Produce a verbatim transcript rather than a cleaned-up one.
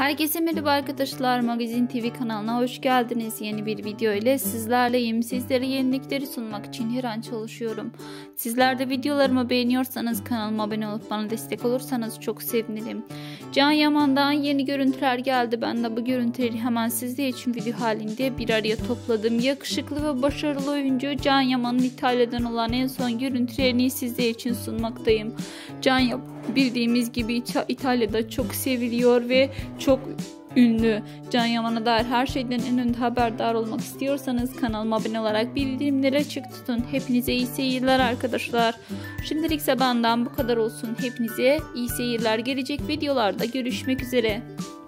Herkese merhaba arkadaşlar, Magazin T V kanalına hoş geldiniz. Yeni bir video ile sizlerleyim. Sizlere yenilikleri sunmak için her an çalışıyorum. Sizler de videolarımı beğeniyorsanız kanalıma abone olup bana destek olursanız çok sevinirim. Can Yaman'dan yeni görüntüler geldi. Ben de bu görüntüleri hemen sizler için video halinde bir araya topladım. Yakışıklı ve başarılı oyuncu Can Yaman'ın İtalya'dan olan en son görüntülerini sizler için sunmaktayım. Can Yaman bildiğimiz gibi İtalya'da çok seviliyor ve çok ünlü. Can Yaman'a dair her şeyden en önde haberdar olmak istiyorsanız kanalıma abone olarak bildirimleri açık tutun. Hepinize iyi seyirler arkadaşlar. Şimdilik ise benden bu kadar olsun. Hepinize iyi seyirler. Gelecek videolarda görüşmek üzere.